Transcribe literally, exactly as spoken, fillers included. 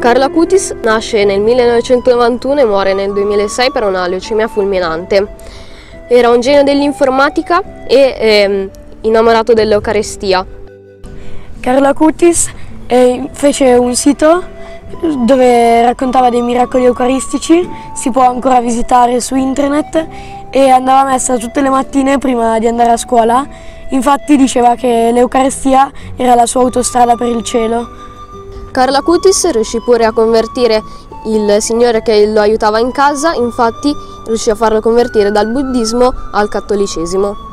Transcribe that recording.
Carlo Acutis nasce nel millenovecentonovantuno e muore nel duemilasei per una leucemia fulminante. Era un genio dell'informatica e ehm, innamorato dell'Eucaristia. Carlo Acutis eh, fece un sito dove raccontava dei miracoli eucaristici, si può ancora visitare su internet, e andava a messa tutte le mattine prima di andare a scuola. Infatti diceva che l'Eucaristia era la sua autostrada per il cielo. Carlo Acutis riuscì pure a convertire il signore che lo aiutava in casa, infatti riuscì a farlo convertire dal buddismo al cattolicesimo.